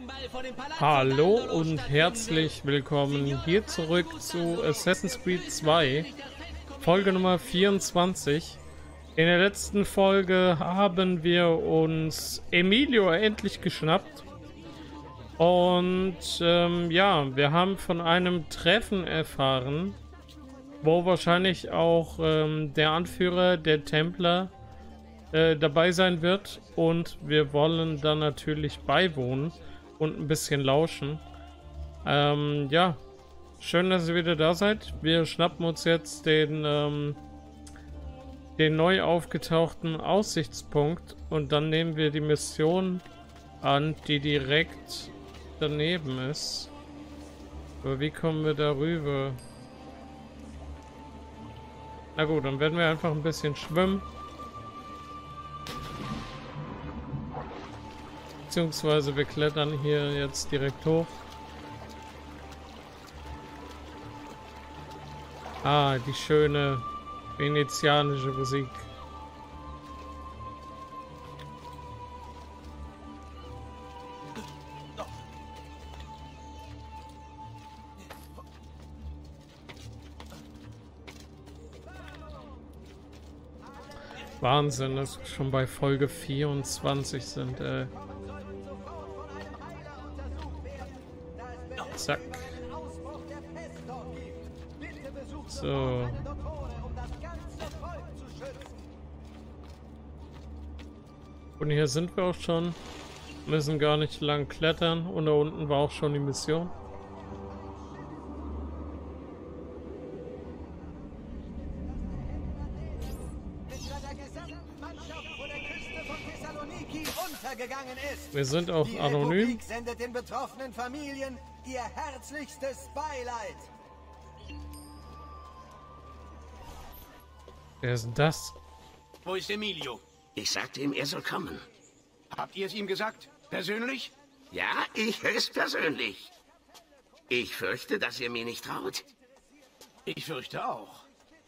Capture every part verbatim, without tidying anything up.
Hallo und herzlich willkommen hier zurück zu Assassin's Creed zwei, Folge Nummer vierundzwanzig. In der letzten Folge haben wir uns Emilio endlich geschnappt. Und ähm, ja, wir haben von einem Treffen erfahren, wo wahrscheinlich auch ähm, der Anführer der Templer äh, dabei sein wird. Und wir wollen dann natürlich beiwohnen und ein bisschen lauschen. Ähm, ja, schön, dass ihr wieder da seid. Wir schnappen uns jetzt den, ähm, den neu aufgetauchten Aussichtspunkt und dann nehmen wir die Mission an, die direkt daneben ist. Aber wie kommen wir darüber? Na gut, dann werden wir einfach ein bisschen schwimmen. Beziehungsweise wir klettern hier jetzt direkt hoch. Ah, die schöne venezianische Musik. Wahnsinn, dass wir schon bei Folge vierundzwanzig sind, ey. Zack. So. Und hier sind wir auch schon. Müssen gar nicht lang klettern. Und da unten war auch schon die Mission. Wir sind auch die anonym. Republik sendet den betroffenen Familien ihr herzlichstes Beileid. Wer ist denn das? Wo ist Emilio? Ich sagte ihm, er soll kommen. Habt ihr es ihm gesagt? Persönlich? Ja, ich höchstpersönlich. Ich fürchte, dass ihr mir nicht traut. Ich fürchte auch.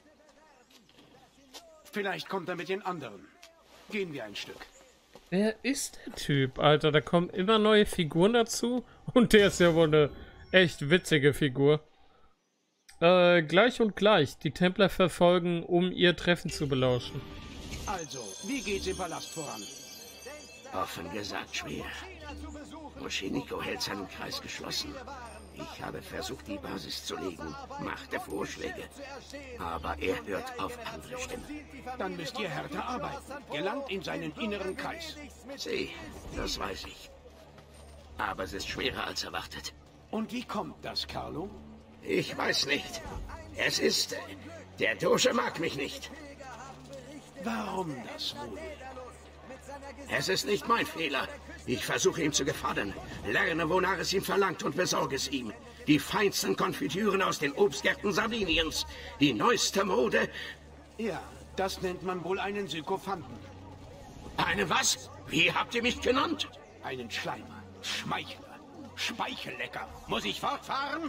Vielleicht kommt er mit den anderen. Gehen wir ein Stück. Wer ist der Typ, Alter? Da kommen immer neue Figuren dazu. Und der ist ja wohl eine echt witzige Figur. Äh, gleich und gleich. Die Templer verfolgen, um ihr Treffen zu belauschen. Also, wie geht's im Palast voran? Offen gesagt schwer. Moscheniko hält seinen Kreis geschlossen. Ich habe versucht, die Basis zu legen, machte Vorschläge. Aber er hört auf andere Stimmen. Dann müsst ihr härter arbeiten. Gelangt in seinen inneren Kreis. Sieh, das weiß ich. Aber es ist schwerer als erwartet. Und wie kommt das, Carlo? Ich weiß nicht. Es ist... Der Doge mag mich nicht. Warum das wohl? Es ist nicht mein Fehler. Ich versuche ihm zu gefallen. Lerne, wonach es ihm verlangt und besorge es ihm. Die feinsten Konfitüren aus den Obstgärten Sardiniens. Die neueste Mode. Ja, das nennt man wohl einen Sykophanten. Eine was? Wie habt ihr mich genannt? Einen Schleimer, Schmeichler, Speichellecker. Muss ich fortfahren?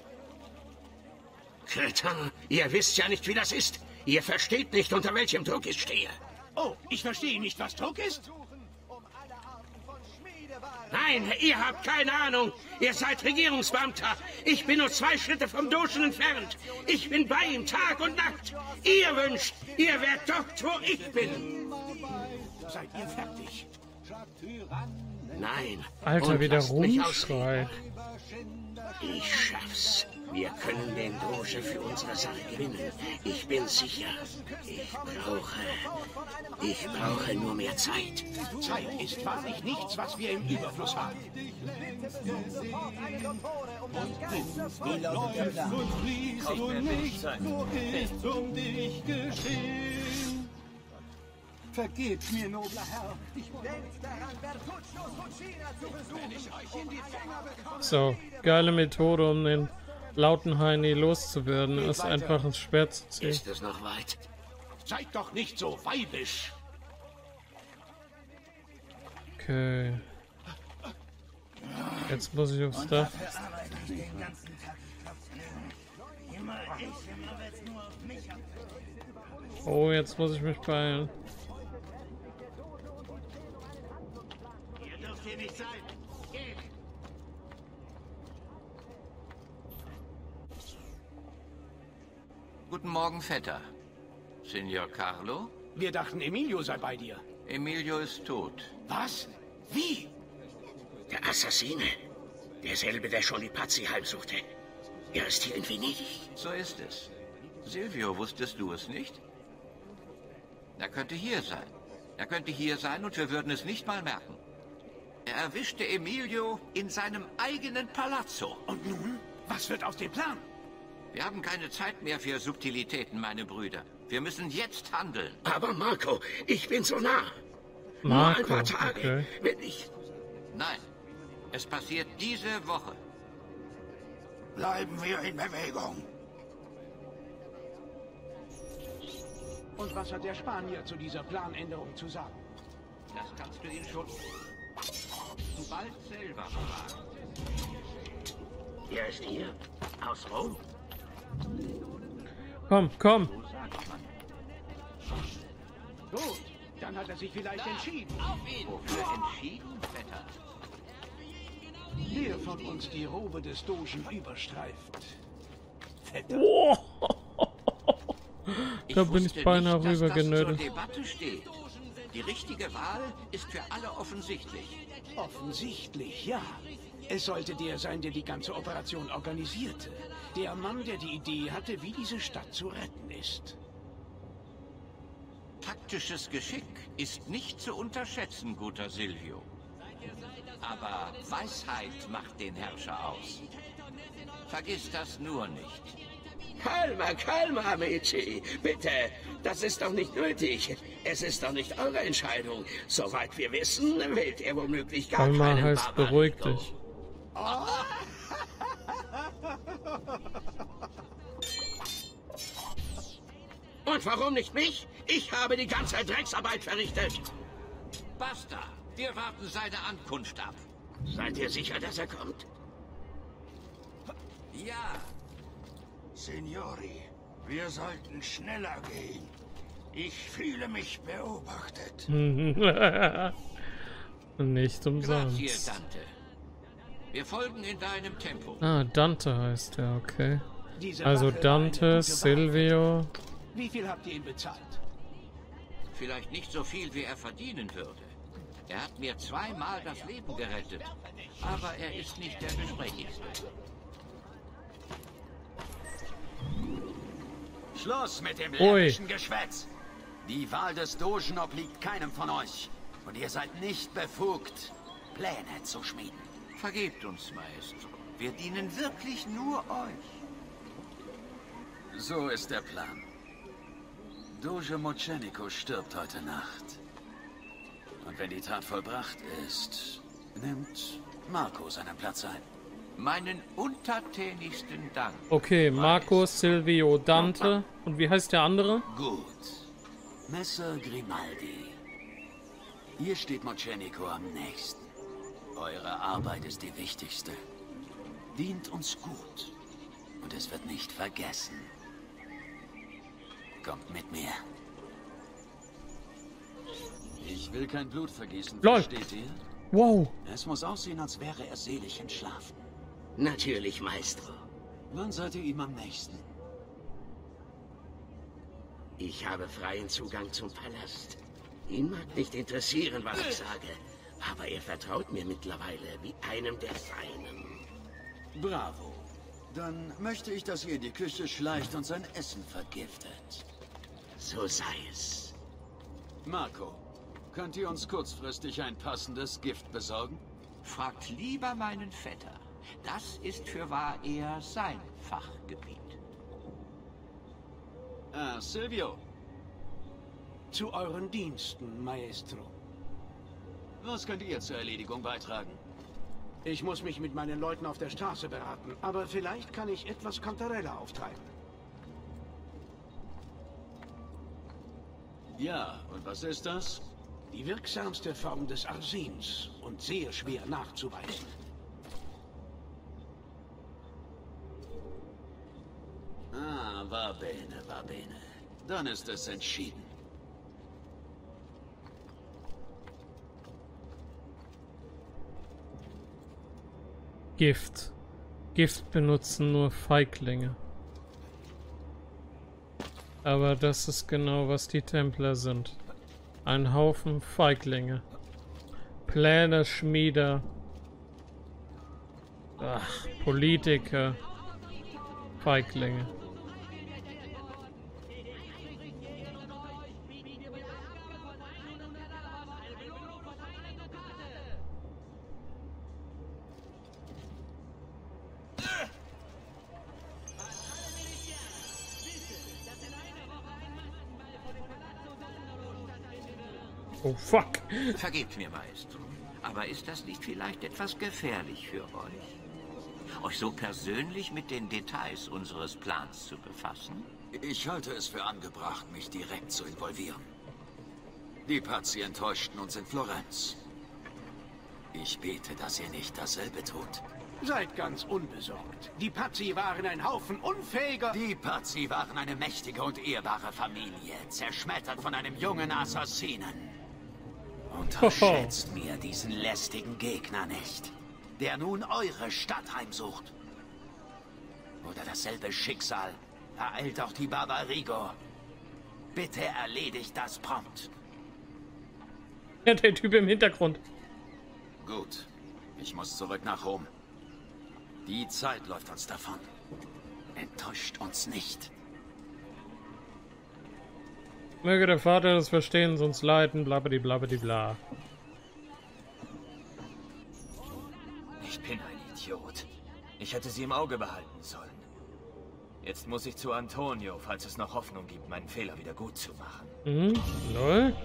Kretin, ihr wisst ja nicht, wie das ist. Ihr versteht nicht, unter welchem Druck ich stehe. Oh, ich verstehe nicht, was Druck ist. Nein, ihr habt keine Ahnung. Ihr seid Regierungsbeamter. Ich bin nur zwei Schritte vom Dogen entfernt. Ich bin bei ihm Tag und Nacht. Ihr wünscht, ihr wärt dort, wo ich bin. Seid ihr fertig? Nein. Alter, Und wie der lasst mich Rumschrei. ausreden. Ich schaff's. Wir können den Doge für unsere Sache gewinnen. Ich bin sicher. Ich brauche... Ich brauche nur mehr Zeit. Zeit ist wahrlich nichts, was wir im Überfluss haben. Wie lautet der Plan? Wo ist um dich geschehen? Vergib mir, nobler Herr. Ich Denkt daran, Bertuccio Fucina zu besuchen. So, geile Methode, um den lauten Heini loszuwerden. Ist einfach ins Schwert zu ziehen. Ist es noch weit? Seid doch nicht so weibisch. Okay. Jetzt muss ich aufs Dach. Oh, jetzt muss ich mich beeilen. Ihr dürft hier nicht sein. Geht! Guten Morgen, Vetter. Signor Carlo? Wir dachten, Emilio sei bei dir. Emilio ist tot. Was? Wie? Der Assassine. Derselbe, der schon die Pazzi heimsuchte. Er ist hier in Venedig. So ist es. Silvio, wusstest du es nicht? Er könnte hier sein. Er könnte hier sein und wir würden es nicht mal merken. Er erwischte Emilio in seinem eigenen Palazzo. Und nun? Was wird aus dem Plan? Wir haben keine Zeit mehr für Subtilitäten, meine Brüder. Wir müssen jetzt handeln. Aber Marco, ich bin so nah. Marco, Nur ein paar Tage, okay. wenn ich... Nein, es passiert diese Woche. Bleiben wir in Bewegung. Und was hat der Spanier zu dieser Planänderung zu sagen? Das kannst du ihn schon bald selber fragen. Er ist hier, aus Rom. Komm, komm. So sagt man. Gut, dann hat er sich vielleicht entschieden. Wofür entschieden, Vetter? Wer von uns die Robe des Dogen überstreift? Vetter. Oh. Ich Da bin wusste ich beinahe nicht, dass rüber das zur genötigt. Debatte steht. Die richtige Wahl ist für alle offensichtlich. Offensichtlich, ja. Es sollte der sein, der die ganze Operation organisierte. Der Mann, der die Idee hatte, wie diese Stadt zu retten ist. Taktisches Geschick ist nicht zu unterschätzen, guter Silvio. Aber Weisheit macht den Herrscher aus. Vergiss das nur nicht. Calma, calma, amici. Bitte, das ist doch nicht nötig. Es ist doch nicht eure Entscheidung. Soweit wir wissen, wählt er womöglich gar Calma keinen heißt beruhig Barbarigo. dich. Und warum nicht mich? Ich habe die ganze Drecksarbeit verrichtet. Basta! Wir warten seine Ankunft ab. Seid ihr sicher, dass er kommt? Ja, Signori, wir sollten schneller gehen. Ich fühle mich beobachtet. Nicht grazie, umsonst. Dante. Wir folgen in deinem Tempo. Ah, Dante heißt er, okay. Diese Also Wache war eine Dante, gute Wahl. Silvio. Wie viel habt ihr ihm bezahlt? Vielleicht nicht so viel, wie er verdienen würde. Er hat mir zweimal das Leben gerettet. Aber er ist nicht der Gesprächigste. Schluss mit dem Ui. läppischen Geschwätz. Die Wahl des Dogen obliegt keinem von euch. Und ihr seid nicht befugt, Pläne zu schmieden. Vergebt uns, Maestro. Wir dienen wirklich nur euch. So ist der Plan. Doge Mocenico stirbt heute Nacht. Und wenn die Tat vollbracht ist, nimmt Marco seinen Platz ein. Meinen untertänigsten Dank. Okay, Marco, Silvio, Dante. Und wie heißt der andere? Gut. Messer Grimaldi. Hier steht Mocenico am nächsten. Eure Arbeit ist die wichtigste. Dient uns gut. Und es wird nicht vergessen. Kommt mit mir. Ich will kein Blut vergießen, Lol. versteht ihr? Wow. Es muss aussehen, als wäre er selig entschlafen. Natürlich, Maestro. Wann seid ihr ihm am nächsten? Ich habe freien Zugang zum Palast. Ihn mag nicht interessieren, was ich sage. Aber er vertraut mir mittlerweile wie einem der Seinen. Bravo. Dann möchte ich, dass ihr in die Küche schleicht und sein Essen vergiftet. So sei es. Marco, könnt ihr uns kurzfristig ein passendes Gift besorgen? Fragt lieber meinen Vetter. Das ist fürwahr eher sein Fachgebiet. Ah, Silvio. Zu euren Diensten, Maestro. Was könnt ihr zur Erledigung beitragen? Ich muss mich mit meinen Leuten auf der Straße beraten, aber vielleicht kann ich etwas Kantarella auftreiben. Ja, und was ist das? Die wirksamste Form des Arsens und sehr schwer nachzuweisen. Ah, va bene, va bene. Dann ist es entschieden. Gift. Gift benutzen nur Feiglinge. Aber das ist genau, was die Templer sind. Ein Haufen Feiglinge. Pläne, Schmieder. Ach, Politiker. Feiglinge. Oh fuck. Vergebt mir, Maestro. Aber ist das nicht vielleicht etwas gefährlich für euch? Euch so persönlich mit den Details unseres Plans zu befassen? Ich halte es für angebracht, mich direkt zu involvieren. Die Pazzi enttäuschten uns in Florenz. Ich bete, dass ihr nicht dasselbe tut. Seid ganz unbesorgt. Die Pazzi waren ein Haufen unfähiger... Die Pazzi waren eine mächtige und ehrbare Familie, zerschmettert von einem jungen Assassinen. Unterschätzt mir diesen lästigen Gegner nicht, der nun eure Stadt heimsucht. Oder dasselbe Schicksal ereilt auch die Barbarigo. Bitte erledigt das prompt. Ja, der Typ im Hintergrund. Gut, ich muss zurück nach Rom. Die Zeit läuft uns davon. Enttäuscht uns nicht. Möge der Vater das verstehen, sonst leiden, blabbedi blabbedi bla. Ich bin ein Idiot. Ich hätte sie im Auge behalten sollen. Jetzt muss ich zu Antonio, falls es noch Hoffnung gibt, meinen Fehler wieder gut zu machen. Mhm, lol.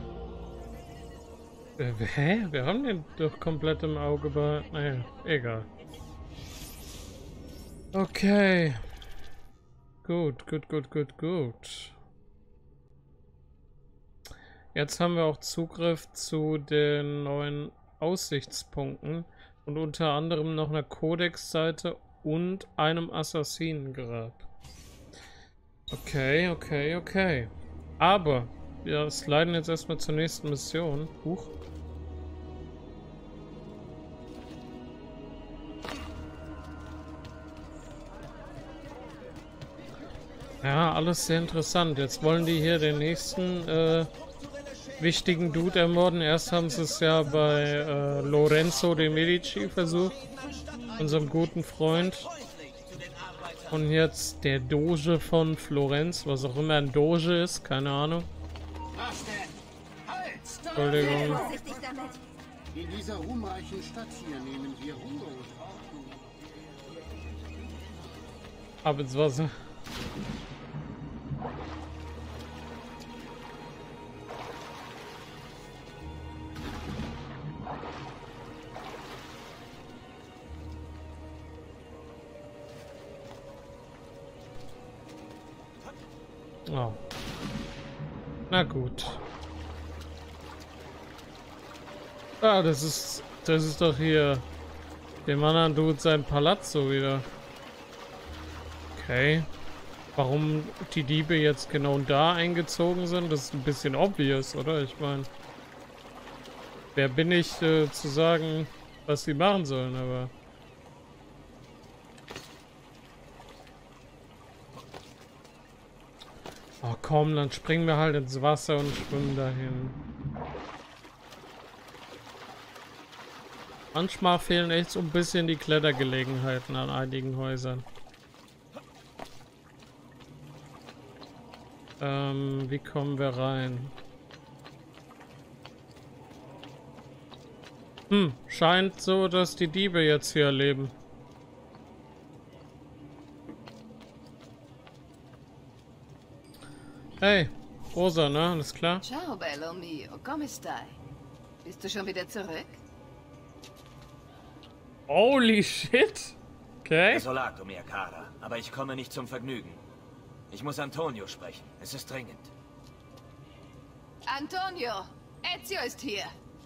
Äh, hä? Wir haben den doch komplett im Auge behalten. Naja, egal. Okay. Gut, gut, gut, gut, gut. Jetzt haben wir auch Zugriff zu den neuen Aussichtspunkten und unter anderem noch einer Codex-Seite und einem Assassinengrab. Okay, okay, okay. Aber wir sliden jetzt erstmal zur nächsten Mission. Huch. Ja, alles sehr interessant. Jetzt wollen die hier den nächsten äh, wichtigen Dude ermorden. Erst haben sie es ja bei äh, Lorenzo de Medici versucht, unserem guten Freund. Und jetzt der Doge von Florenz, was auch immer ein Doge ist, keine Ahnung. Entschuldigung. In dieser ruhmreichen Stadt hier nehmen wir Ruhe und Ordnung. Ab ins Wasser. Oh. Na gut. Ah, das ist... Das ist doch hier... Dem anderen Dude sein Palazzo wieder. Okay. Warum die Diebe jetzt genau da eingezogen sind, das ist ein bisschen obvious, oder? Ich meine... Wer bin ich, äh, zu sagen, was sie machen sollen, aber... Oh komm, dann springen wir halt ins Wasser und schwimmen dahin. Manchmal fehlen echt so ein bisschen die Klettergelegenheiten an einigen Häusern. Ähm, wie kommen wir rein? Hm, scheint so, dass die Diebe jetzt hier leben. Hey, Rosa, ne? Alles klar? Ciao, bello mio. Come stai? Bist du schon wieder zurück? Holy shit! Okay. Desolato, mia cara. Aber ich komme nicht zum Vergnügen. Ich muss Antonio sprechen. Es ist dringend. Antonio! Ezio ist hier!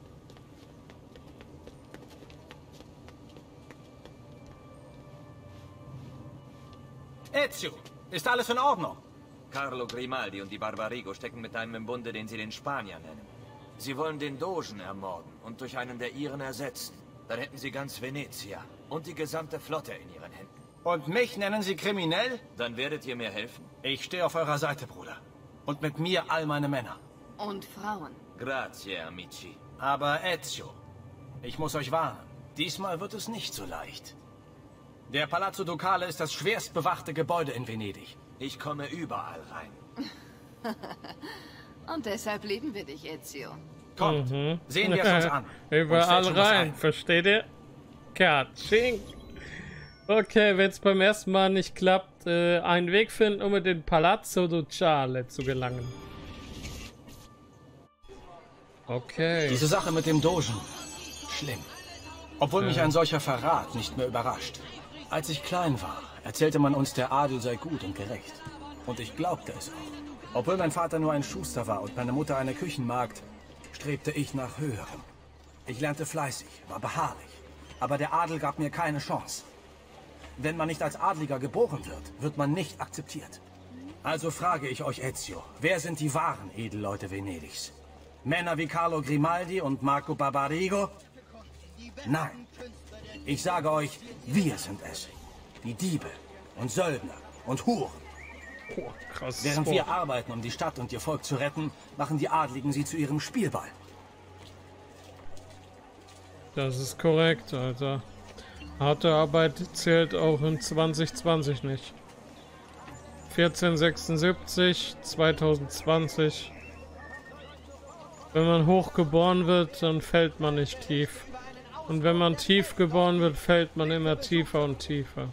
Ezio! Ist alles in Ordnung? Carlo Grimaldi und die Barbarigo stecken mit einem im Bunde, den sie den Spanier nennen. Sie wollen den Dogen ermorden und durch einen der ihren ersetzen. Dann hätten sie ganz Venezia und die gesamte Flotte in ihren Händen. Und mich nennen Sie kriminell? Dann werdet ihr mir helfen? Ich stehe auf eurer Seite, Bruder. Und mit mir all meine Männer. Und Frauen. Grazie, amici. Aber Ezio, ich muss euch warnen. Diesmal wird es nicht so leicht. Der Palazzo Ducale ist das schwerst bewachte Gebäude in Venedig. Ich komme überall rein. Und deshalb lieben wir dich, Ezio. Kommt, Mhm. sehen wir es uns an. Überall Und rein, ein. versteht ihr? Katsching. Okay, wenn es beim ersten Mal nicht klappt, äh, einen Weg finden, um in den Palazzo Ducale zu gelangen. Okay. Diese Sache mit dem Dogen. Schlimm. Obwohl Ja. mich ein solcher Verrat nicht mehr überrascht. Als ich klein war, erzählte man uns, der Adel sei gut und gerecht. Und ich glaubte es auch. Obwohl mein Vater nur ein Schuster war und meine Mutter eine Küchenmagd, strebte ich nach Höherem. Ich lernte fleißig, war beharrlich. Aber der Adel gab mir keine Chance. Wenn man nicht als Adliger geboren wird, wird man nicht akzeptiert. Also frage ich euch, Ezio, wer sind die wahren Edelleute Venedigs? Männer wie Carlo Grimaldi und Marco Barbarigo? Nein. Ich sage euch, wir sind es. Die Diebe und Söldner und Huren. Oh, krass. Während wir arbeiten, um die Stadt und ihr Volk zu retten, machen die Adligen sie zu ihrem Spielball. Das ist korrekt, Alter. Harte Arbeit zählt auch in zwanzig zwanzig nicht. vierzehnhundertsechsundsiebzig, zweitausendzwanzig. Wenn man hoch geboren wird, dann fällt man nicht tief. Und wenn man tief geboren wird, fällt man immer tiefer und tiefer.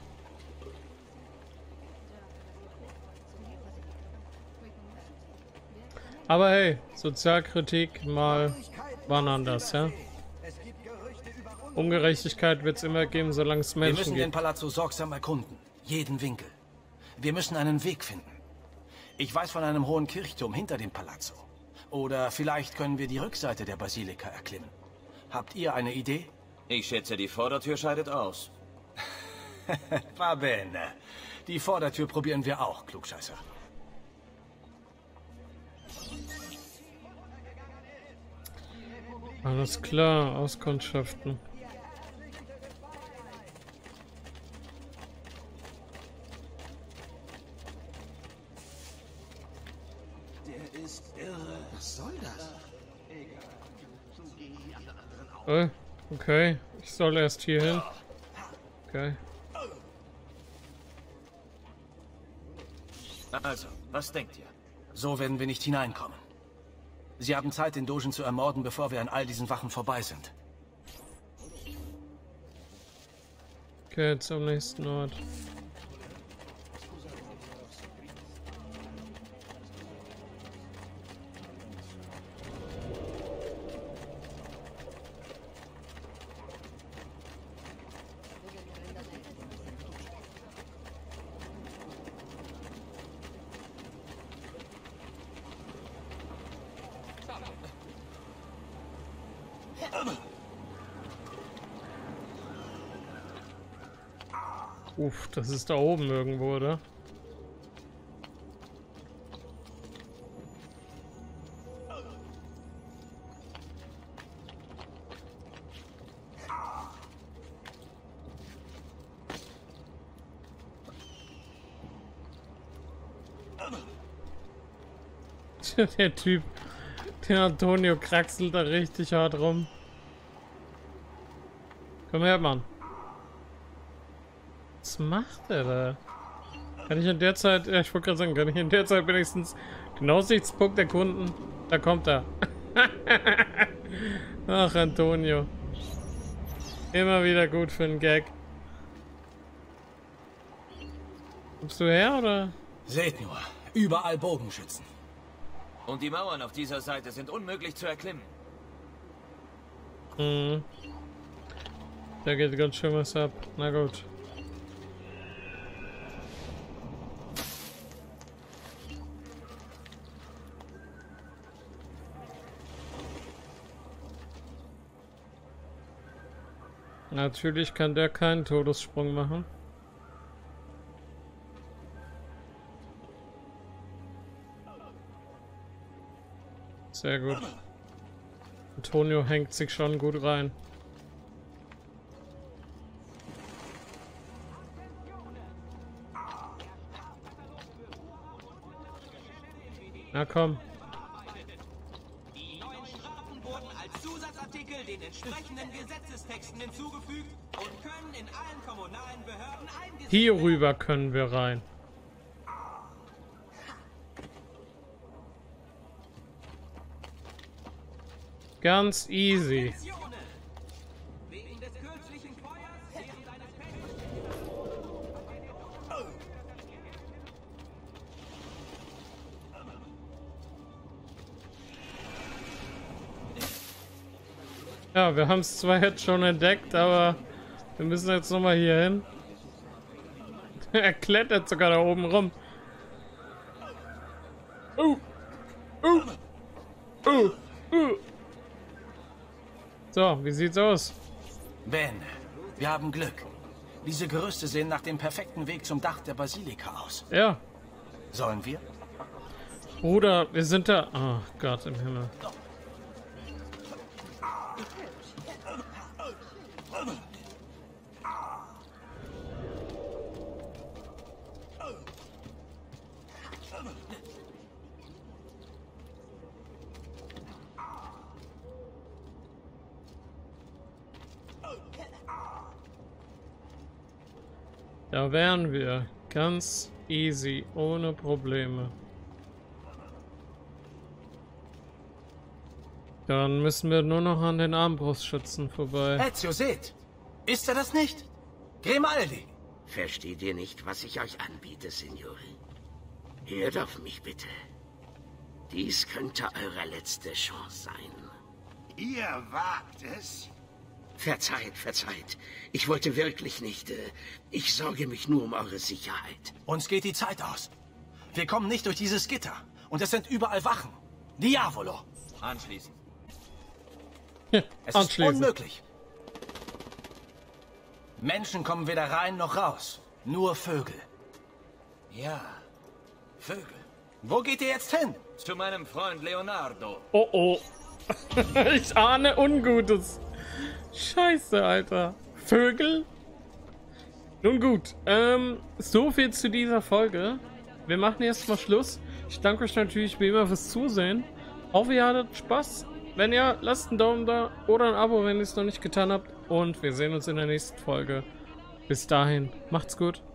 Aber hey, Sozialkritik mal wann anders, ja? Ungerechtigkeit wird es immer geben, solange es Wir Menschen müssen den gibt. Palazzo sorgsam erkunden. Jeden Winkel. Wir müssen einen Weg finden. Ich weiß von einem hohen Kirchturm hinter dem Palazzo. Oder vielleicht können wir die Rückseite der Basilika erklimmen. Habt ihr eine Idee? Ich schätze, die Vordertür scheidet aus. Va bene. Die Vordertür probieren wir auch, Klugscheißer. Alles klar, Auskundschaften. Der ist irre. Was soll das? Oh, okay, ich soll erst hier hin. Okay. Also, was denkt ihr? So werden wir nicht hineinkommen. Sie haben Zeit, den Dogen zu ermorden, bevor wir an all diesen Wachen vorbei sind. Okay, zum nächsten Ort. Uff, das ist da oben irgendwo, oder? Der Typ, der Antonio kraxelt da richtig hart rum. Komm her, Mann. Was macht er da? Kann ich in der Zeit, ja, ich wollte gerade sagen, kann ich in der Zeit wenigstens den Aussichtspunkt erkunden? Da kommt er. Ach, Antonio. Immer wieder gut für einen Gag. Kommst du her, oder? Seht nur, überall Bogenschützen. Und die Mauern auf dieser Seite sind unmöglich zu erklimmen. Hm. Da geht ganz schön was ab. Na gut. Natürlich kann der keinen Todessprung machen. Sehr gut. Antonio hängt sich schon gut rein. Na komm. Die neuen Strafen wurden als Zusatzartikel den entsprechenden Gesetzestexten hinzugefügt und können in allen kommunalen Behörden eingesetzt werden. Hier rüber können wir rein. Ganz easy. Wegen des kürzlichen Feuers während deines Ja, wir haben es zwar jetzt schon entdeckt, aber wir müssen jetzt nochmal hier hin. Er klettert sogar da oben rum. Oh. Oh. Oh. Oh. So, wie sieht's aus? Ben, wir haben Glück. Diese Gerüste sehen nach dem perfekten Weg zum Dach der Basilika aus. Ja. Sollen wir? Bruder, wir sind da. Oh Gott im Himmel. Da wären wir. Ganz easy, ohne Probleme. Dann müssen wir nur noch an den Armbrustschützen vorbei. Ezio, seht! Ist er das nicht? Grimaldi! Versteht ihr nicht, was ich euch anbiete, Signore? Hört auf mich bitte. Dies könnte eure letzte Chance sein. Ihr wagt es? Verzeiht, verzeiht. Ich wollte wirklich nicht. Äh, ich sorge mich nur um eure Sicherheit. Uns geht die Zeit aus. Wir kommen nicht durch dieses Gitter. Und es sind überall Wachen. Diavolo! Anschließen. Ja, es anschließen. ist unmöglich. Menschen kommen weder rein noch raus. Nur Vögel. Ja, Vögel. Wo geht ihr jetzt hin? Zu meinem Freund Leonardo. Oh oh. Ich ahne Ungutes. Scheiße, Alter. Vögel? Nun gut, ähm, so viel zu dieser Folge. Wir machen jetzt mal Schluss. Ich danke euch natürlich wie immer fürs Zusehen. Hoffe, ihr hattet Spaß. Wenn ja, lasst einen Daumen da oder ein Abo, wenn ihr es noch nicht getan habt. Und wir sehen uns in der nächsten Folge. Bis dahin, macht's gut.